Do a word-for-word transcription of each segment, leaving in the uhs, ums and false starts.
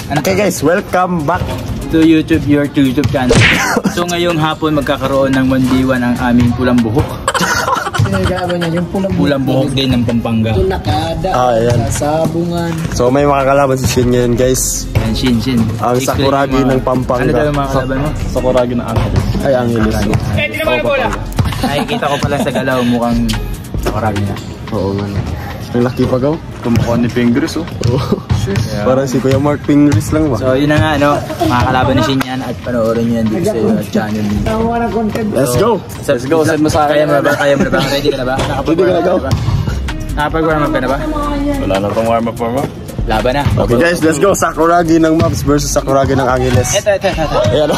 Okay guys, welcome back to YouTube, your YouTube channel. So ngayong hapon magkakaroon ng one v one ang aming pulang buhok. Yung pulang, pulang buhok din ng Pampanga. Ito nakada, ah, sabungan. So may makakalaban si Shin ngayon guys. Yan, Shin, Shin. Ang Sakuragi ng Pampanga. Ano daw yung mga kalaban mo? Sakuragi ng Angeles. Ay, Angeles. Eh, di naman bola. Nakikita ko pala sa galaw, mukhang Sakuragi na. Oo man. Ang laki pa gaw. Kumukha ni Fingers, oh. Yeah. Parang si Kuya Mark Fingers lang ba? So yun na nga, no? Makakalaban ni Shin yan at panoorin nyo yan dito sa uh, channel niyo. Let's go! Let's go! Set mo sa akin. Kaya mo na ba? Kaya mo na ba? Ready ka na ba? Ready ka na go? Nakapag-warm up ka na ba? Wala na pang warm up warm up. Laban na. Okay guys, let's go! Sakuragi ng Mavs versus Sakuragi ng Angeles. Eto, eto, eto. Ayan o.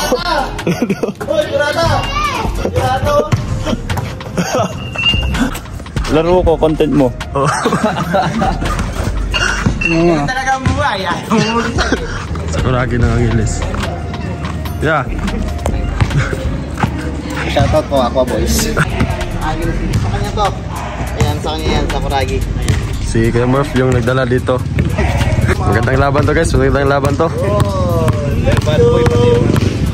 Laro ko, content mo. Yan talaga ang buhay. Sakuragi ng Angeles. Yeah. Shoutout po, Aqua Boys. Angeles, sa kanya to. Ayan, sa kanya yan, Sakuragi. Si Kuya Murph yung nagdala dito. Magandang laban to guys, magandang laban to. Oh, bad boy pa yun.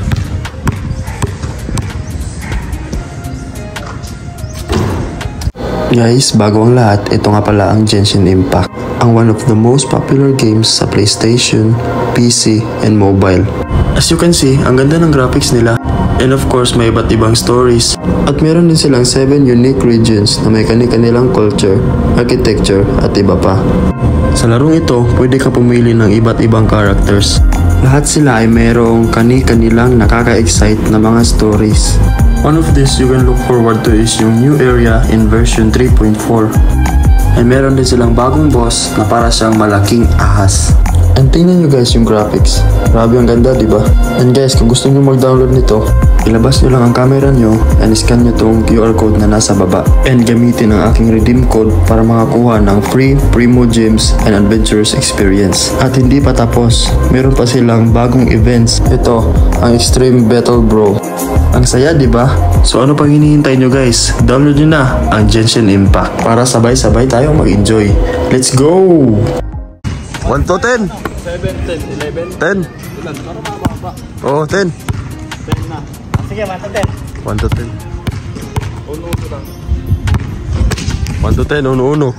Guys, bago ang lahat, ito nga pala ang Genshin Impact, ang one of the most popular games sa PlayStation, P C, and mobile. As you can see, ang ganda ng graphics nila. And of course, may iba't ibang stories. At meron din silang seven unique regions na may kani-kanilang culture, architecture, at iba pa. Sa larong ito, pwede ka pumili ng iba't ibang characters. Lahat sila ay merong kani-kanilang nakaka-excite na mga stories. One of this you can look forward to is yung new area in version three point four. And meron din silang bagong boss na para siyang malaking ahas. And tingnan nyo guys yung graphics. Grabe ang ganda, diba? And guys, kung gusto nyo mag-download nito, ilabas nyo lang ang camera nyo and scan nyo tong Q R code na nasa baba. And gamitin ang aking redeem code para makakuha ng free Primo Gems and Adventurous Experience. At hindi pa tapos, meron pa silang bagong events. Ito, ang Extreme Battle Bro. Ang saya, diba? So ano pang hinihintay nyo guys? Download nyo na ang Genshin Impact para sabay-sabay tayong mag-enjoy. Let's go! one to ten. seven, ten, eleven. ten. Ilan? Para mababa. Oo, ten. ten na. Sige, one to ten. one to ten. Uno-uno lang. one to ten, uno-uno.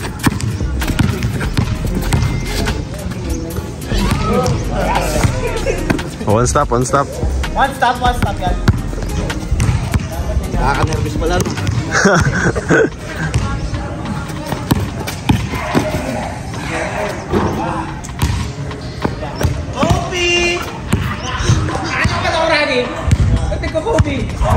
One stop, one stop. One stop, one stop yan. Nakaka-nervous pala no. Kobe! Ano ka na orani? Pati ko Kobe!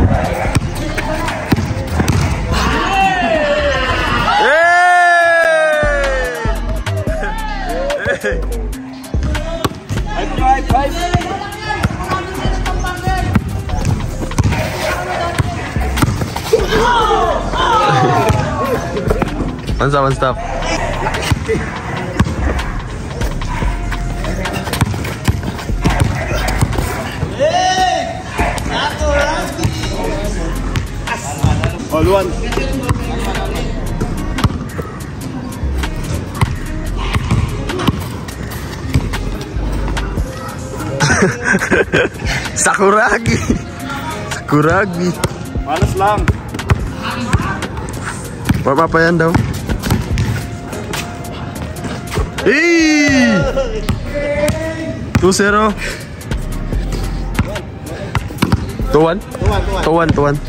High five, high five! One stop, one stop. All one. Sakuragi. Sakuragi. Malas lang. Wala pa yan daw. Hey! two zero. two one? two one, two one.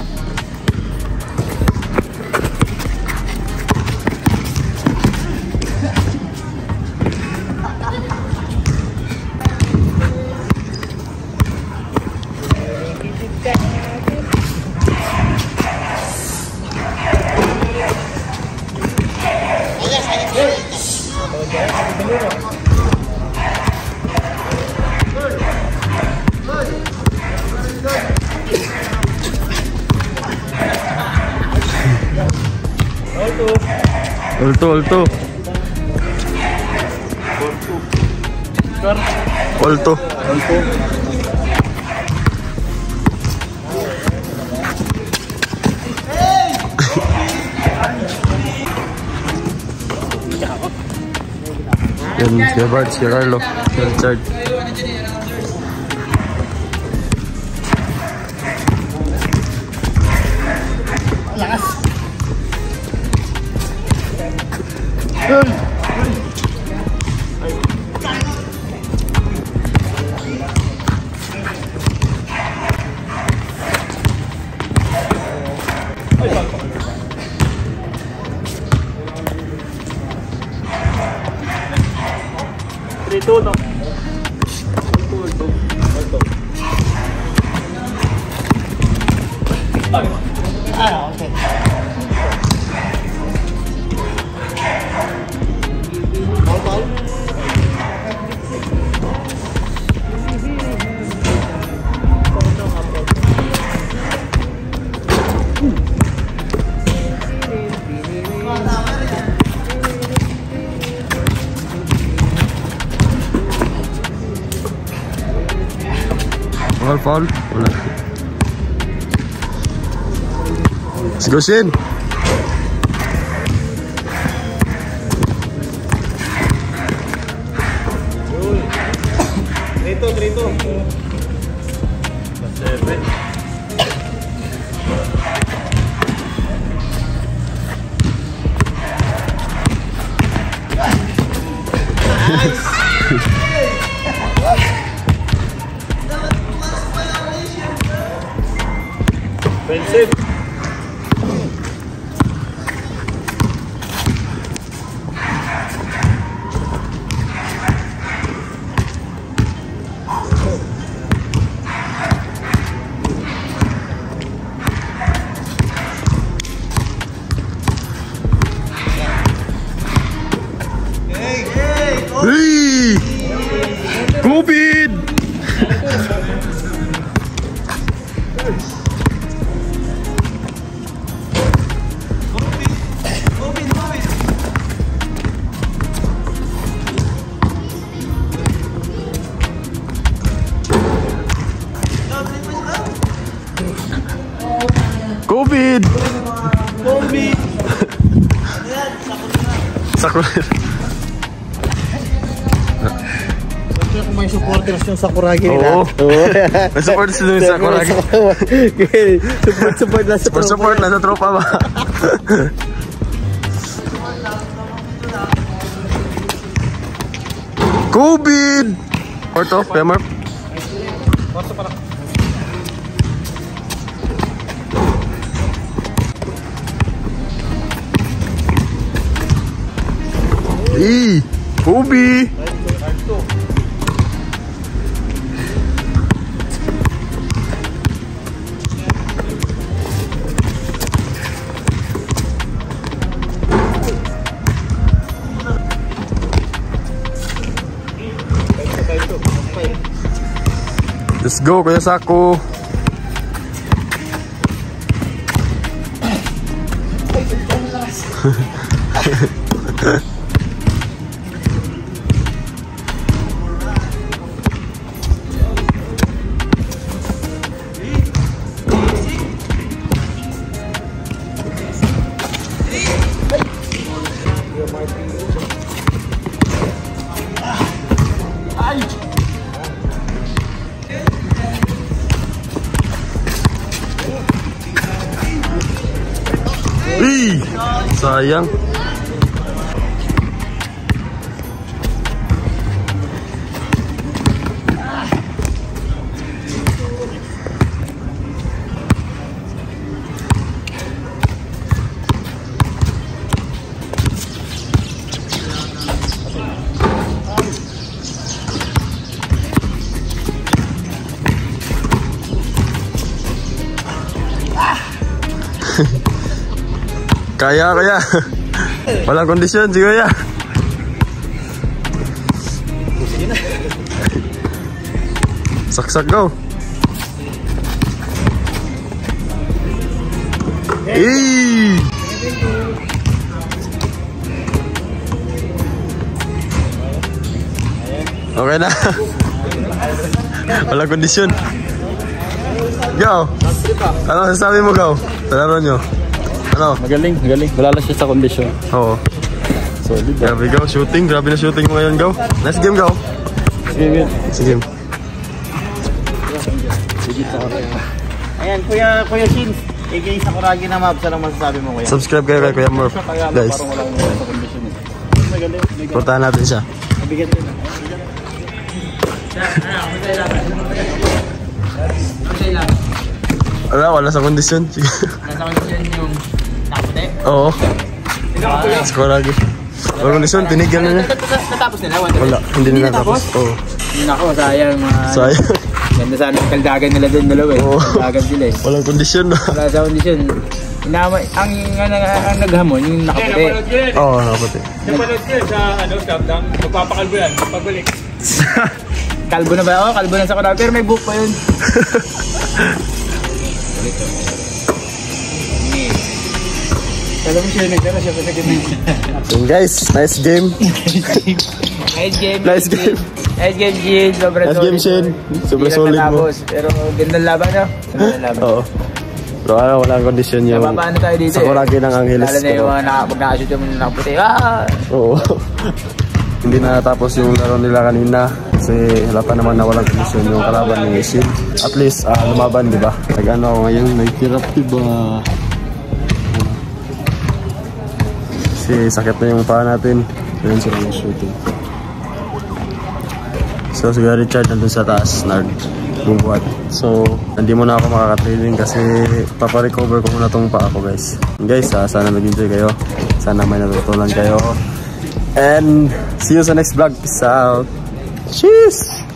Ulto, ulto. Ulto. Ulto. Yan, si Bart, si Carlo, si Richard. Dito, no? Ah, okay. Ball, ball. Foul, foul. Wala. Let's go, Shin. Trito, trito. Seven. Offensive. Hey! COVID! COVID! Covid! Sakura. Kung may supporters yung Sakuragi nila. Oo. May support sila yung Sakuragi. Support, support lang sa Support, support lang sa tropa ba? COVID! Orto, Pemar. Orto pala. Ih, Kobe! Let's go, Kuya Sako. Ih, sayang. Kaya, kaya. Walang kondisyon si Kuya. Saksak go. Ih. Okay na. Walang kondisyon. Go. Ano sasabi mo, Go? Sa laro nyo. Ano? Magaling, magaling. Wala lang siya sa kondisyon. Oo. Solid. Grabe, Gaw. Shooting. Grabe na shooting mo ngayon, Gaw. Nice game, Gaw. Sige, Sige. ayan, Kuya, Kuya Shin. A K A Sakuragi na map. Saan ang masasabi mo, Kuya? Subscribe kayo kay Kuya Murph. Guys, puntahan natin siya. Mabigat din. Wala, wala sa kondisyon. Sige. Nasa kondisyon yung takte. Oo. Sakuragi. Wala kondisyon, tinigyan na niya. Natapos nila? Wala, hindi na natapos. Oo. Yun ako, sayang. Uh, Sayang. Ganda sana yung kaldagan nila doon dalawa eh. Oo. Kaldagan sila eh. Walang kondisyon na. Wala sa kondisyon. Inama, ang, ang, ang, ang naghamon, yung nakaputi. Oo, nakaputi. Napanood ko yun sa ano, Scamdang. Magpapakalbo yan, pagbalik. Kalbo na ba? Oo, kalbo na sa kanal. Pero may book pa yun. Alam mo siya, nagdala siya sa game. So guys, nice game. Nice game. Nice game. Nice game, Jin. Sobrang Nice game, Shin. Sobrang solid mo. Pero gandang laban, no? Gandang laban. Oo. Pero ano, walang kondisyon yung Napapaano tayo dito Sakuragi ng Angeles. Lalo na yung mga naka- pag nakashoot yung nakaputi. Ah! Oo. Hindi na natapos yung laro nila kanina kasi halata naman na walang kondisyon yung kalaban ni Shin. At least uh, lumaban, di ba? Nag-ano ako ngayon, nagtirap, di ba? Kasi sakit na yung paa natin. Ganyan sila yung shooting. So si Richard nandun sa taas, nag-bubuhat. So hindi mo na ako makaka-training kasi paparecover ko muna tong paa ko, guys. Guys, uh, sana mag-enjoy kayo. Sana may natutunan kayo. And see you sa next vlog. Peace out. Cheers!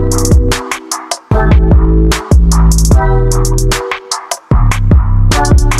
We'll be right back.